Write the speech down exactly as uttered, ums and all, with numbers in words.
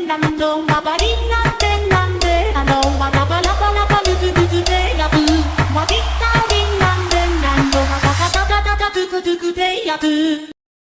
なんどまばりなんてなんであのわらばらばらばぐずぐずでやぶわびたりなんでなんどまたかたかたかトゥクトゥクでやぶ